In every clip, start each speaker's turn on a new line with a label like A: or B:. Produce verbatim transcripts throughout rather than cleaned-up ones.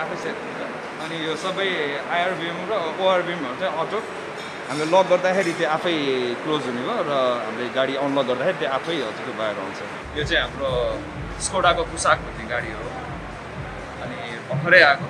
A: आफै सेट हुन्छ अनि यो सबै आइआरबिएम र ओआरबिएमहरू चाहिँ अटो हामीले लक गर्दाखेरि त्यो आफै क्लोज हुने भयो र हामीले गाडी अनलक गर्दाखेरि त्यो आफै हजुरको बाहिर आउँछ यो चाहिँ हाम्रो स्कोडाको कुसाक भन्ने गाडी हो अनि भर्खरै आएको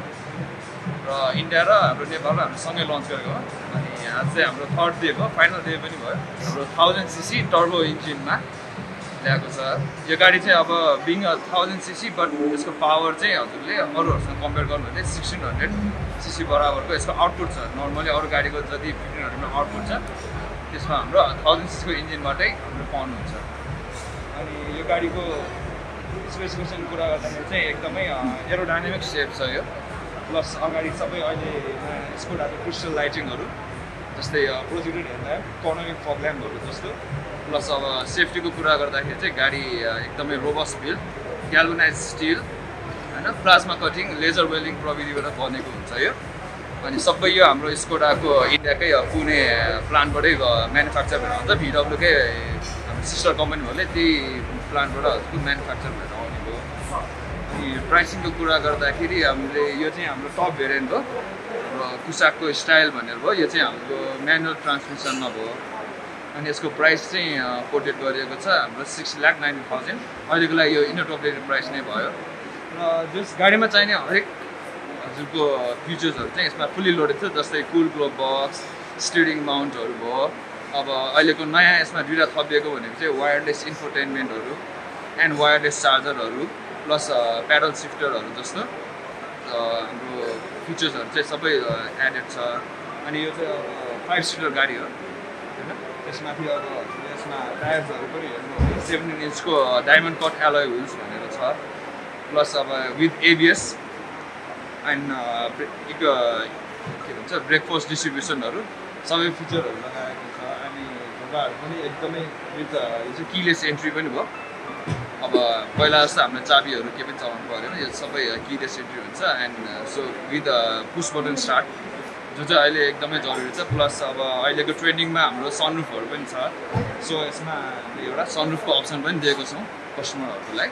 A: र इन्डिया र हाम्रो नेपालमा हाम्रो सँगै लन्च गरेको हो अनि आज चाहिँ हाम्रो थर्ड डे भयो फाइनल डे पनि भयो हाम्रो थाउजन्ड सिसी टर्बो इन्जिनमा ल्याएको छ यो गाडी चाहिँ अब being a thousand CC but यसको पावर चाहिँ हजुरले अरूहरूसँग कम्पेयर गर्नु भने सिक्सटिन हन्ड्रेड सिसी बराबरको यसको आउटपुट छ नर्मली अरू गाडीको जति फिफ्टिन हन्ड्रेडमा आउटपुट छ त्यसमा हाम्रो थाउजन्ड सिसीको इन्जिनबाटै हाम्रो पाउनुहुन्छ अनि यो गाडीको स्पेसिफिकेसन कुरा गर्दाखेरि चाहिँ एकदमै एरोडाइनामिक सेप छ यो प्लस अगाडि सबै अहिले स्कोडाको क्रिस्टल लाइटिङहरू जस्तै प्रोजेक्टेड हेर्दा कर्नरिङ फग ल्याम्पहरू जस्तो प्लस अब सेफ्टीको कुरा गर्दाखेरि चाहिँ गाडी एकदमै रोबस्ट बिल्ड ग्याल्भनाइज स्टिल होइन प्लाज्मा कटिङ लेजर वेल्डिङ प्रविधिबाट बनेको हुन्छ यो अनि सबै यो हाम्रो स्कोडाको इन्डियाकै पुणे प्लान्टबाटै म्यानुफ्याक्चर भएर आउँछ भिडब्ल्युकै हाम्रो सिस्टर कम्पनीहरूले त्यही प्लान्टबाट हजुरको म्यानुफ्याक्चर भएर आउने भयो अनि प्राइसिङको कुरा गर्दाखेरि हामीले यो चाहिँ हाम्रो टप भेरिएन्ट हो र कुसाकको स्टाइल भनेर भयो यो चाहिँ हाम्रो म्यानुअल ट्रान्समिसनमा भयो अनि यसको प्राइस चाहिँ कोटेड गरिएको छ हाम्रो सिक्स लाख नाइन्टी थाउजन्ड अहिलेको लागि यो इन्टरटोपलेटेड प्राइस नै भयो र जस गाडीमा चाहिने हरेक हजुरको फिचर्सहरू चाहिँ यसमा फुल्ली लोडेड छ जस्तै कुल ग्लोब बक्स स्टियरिङ माउन्टहरू भयो अब अहिलेको नयाँ यसमा दुईवटा थपिएको भनेको चाहिँ वायरलेस इन्फोटेनमेन्टहरू एन्ड वायरलेस चार्जरहरू प्लस प्याडल सिफ्टरहरू जस्तो हाम्रो फिचर्सहरू चाहिँ सबै एडेड छ अनि यो चाहिँ अब फाइभ सिटर गाडी हो होइन त्यसमाथि अब यसमा टायर्सहरू पनि हेर्नु सेभेन्टिन इन्चको डायमन्ड कट एलोय हुल्स भनेर छ प्लस अब विथ एबिएस एन्ड के भन्छ ब्रेकफास्ट डिस्ट्रिब्युसनहरू सबै फिचरहरू लगाएको छ अनि ढोकाहरू पनि एकदमै विथ यो चाहिँ किलेस एन्ट्री पनि भयो अब पहिला जस्तो हामीले चाबीहरू के पनि चलाउनु परेन यो सबै किलेस एन्ट्री हुन्छ and so with push button start जो चाहिँ अहिले एकदमै जरुरी छ प्लस अब अहिलेको ट्रेन्डिङमा हाम्रो सनरुफहरू पनि छ सो यसमा हामीले एउटा सनरुफको अप्सन पनि दिएको छौँ कस्टमरहरूको लागि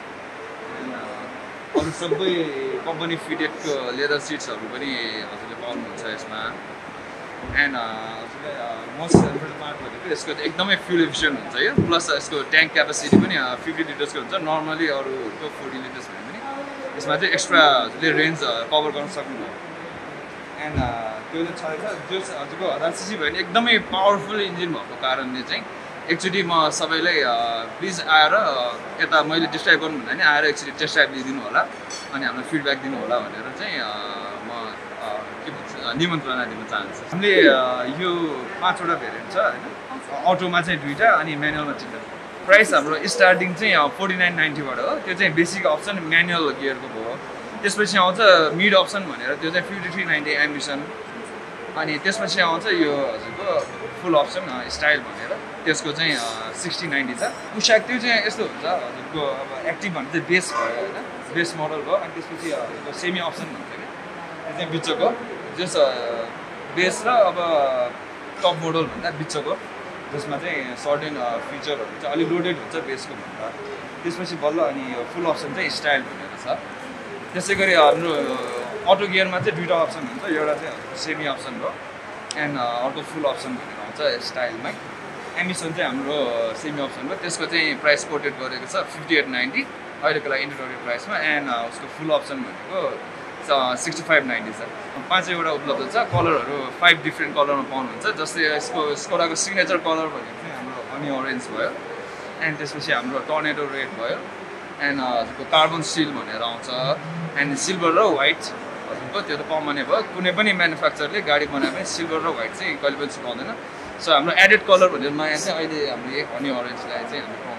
A: अरू सबै कम्पनी फिटेडको लेदर सिट्सहरू पनि हजुरले पाउनुहुन्छ यसमा एन्ड हजुरले मोस्ट इम्पोर्टेन्ट पार्ट भनेको यसको एकदमै फ्युल एफिसियन्ट हुन्छ यो प्लस यसको ट्याङ्क क्यापेसिटी पनि फिफ्टी लिटर्सको हुन्छ नर्मली अरूको फोर्टी लिटर्स भने पनि यसमा चाहिँ एक्स्ट्रा हजुरले रेन्ज कभर गर्न सक्नुभयो एन्ड त्यो चाहिँ छँदैछ जो हजुरको हजार सिसी भयो भने एकदमै पावरफुल इन्जिन भएको कारणले चाहिँ एकचोटि म सबैलाई प्लिज आएर यता मैले डिस्क्राइब गर्नु भन्दा नि आएर एकचोटि टेस्ट ड्राइभ लिइदिनु होला अनि हामीलाई फिडब्याक दिनु होला भनेर चाहिँ म के भन्छ निमन्त्रणा दिन चाहन्छु हामीले यो पाँचवटा भेरिएन्ट छ होइन अटोमा चाहिँ दुईवटा अनि म्यानुअलमा तिनवटा प्राइस हाम्रो स्टार्टिङ चाहिँ फोर्टी नाइन नाइन्टीबाट हो त्यो चाहिँ बेसिक अप्सन म्यानुअल गियरको भयो त्यसपछि आउँछ मिड अप्सन भनेर त्यो चाहिँ फिफ्टी थ्री नाइन्टी एम्बिसन अनि त्यसपछि आउँछ यो हजुरको फुल अप्सन स्टाइल भनेर त्यसको चाहिँ सिक्सटी नाइन्टी छ कुसाक त्यो चाहिँ यस्तो हुन्छ हजुरको अब एक्टिभ भने चाहिँ बेस भयो होइन बेस मोडल भयो अनि त्यसपछि हजुरको सेमी अप्सन भन्छ कि त्यो चाहिँ बिचको जस बेस र अब टप मोडल भन्दा बिचको जसमा चाहिँ सर्टेन फिचरहरू चाहिँ अलिक लोडेड हुन्छ बेसको भन्दा त्यसपछि बल्ल अनि यो फुल अप्सन चाहिँ स्टाइल भनेर छ त्यसै गरी हाम्रो अटो गियरमा चाहिँ दुईवटा अप्सन हुन्छ एउटा चाहिँ सेमी अप्सन भयो एन्ड अर्को फुल अप्सन भनेर आउँछ स्टाइलमै एमिसन चाहिँ हाम्रो सेमी अप्सन भयो त्यसको चाहिँ प्राइस कोटेड गरेको छ फिफ्टी एट नाइन्टी अहिलेको लागि इन्टरटोरी प्राइसमा एन्ड उसको फुल अप्सन भनेको सिक्सटी फाइभ नाइन्टी छ पाँचवटा उपलब्ध छ कलरहरू फाइभ डिफ्रेन्ट कलरमा पाउनुहुन्छ जस्तै यसको स्कोडाको सिग्नेचर कलर भनेको चाहिँ हाम्रो हनी अरेन्ज भयो एन्ड त्यसपछि हाम्रो टर्नेडो रेड भयो एन्ड हजुरको कार्बन स्टिल भनेर आउँछ एन्ड सिल्भर र व्हाइट हजुरको त्यो त कमनै भयो कुनै पनि म्यानुफ्याक्चरले गाडी बनाए पनि सिल्भर र व्हाइट चाहिँ कहिले पनि छुपाउँदैन सो हाम्रो एडेड कलर भनेर नयाँ चाहिँ अहिले हाम्रो एक हनी अरेन्जलाई चाहिँ हामीले